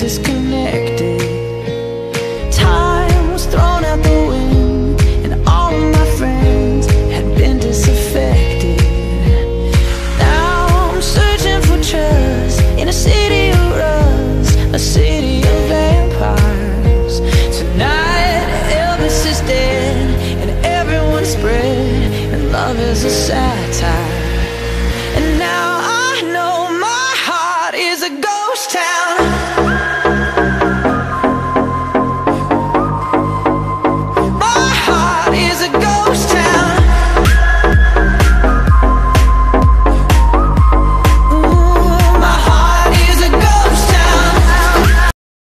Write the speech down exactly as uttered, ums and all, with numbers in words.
disconnected. Time was thrown out the wind, and all of my friends had been disaffected. Now I'm searching for trust in a city of rust, a city of vampires. Tonight Elvis is dead and everyone's spread, and love is a satire.